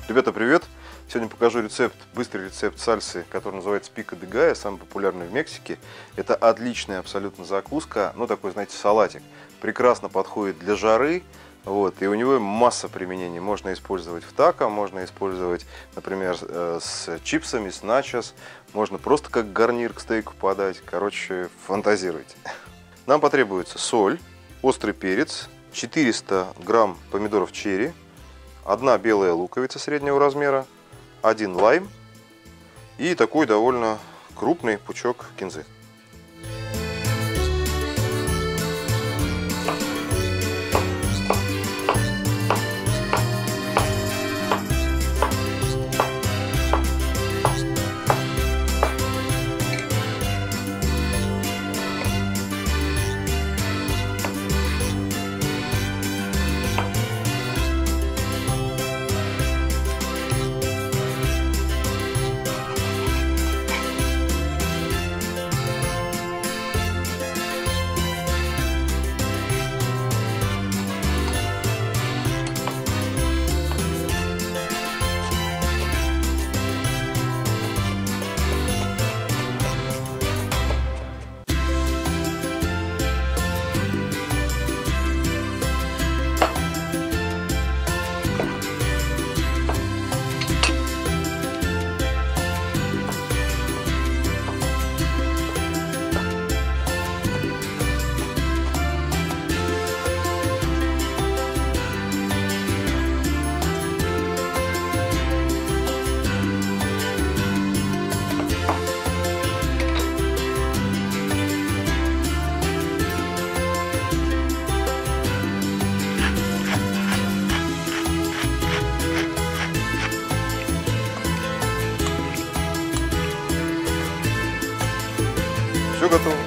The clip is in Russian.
Ребята, привет! Сегодня покажу быстрый рецепт сальсы, который называется пико де галlo, самый популярный в Мексике. Это отличная абсолютно закуска, ну такой, знаете, салатик. Прекрасно подходит для жары, и у него масса применений. Можно использовать в тако, можно использовать, например, с чипсами, с начос. Можно просто как гарнир к стейку подать. Короче, фантазируйте. Нам потребуется соль, острый перец, 400 грамм помидоров черри, 1 белая луковица среднего размера, 1 лайм и такой довольно крупный пучок кинзы. Все готово.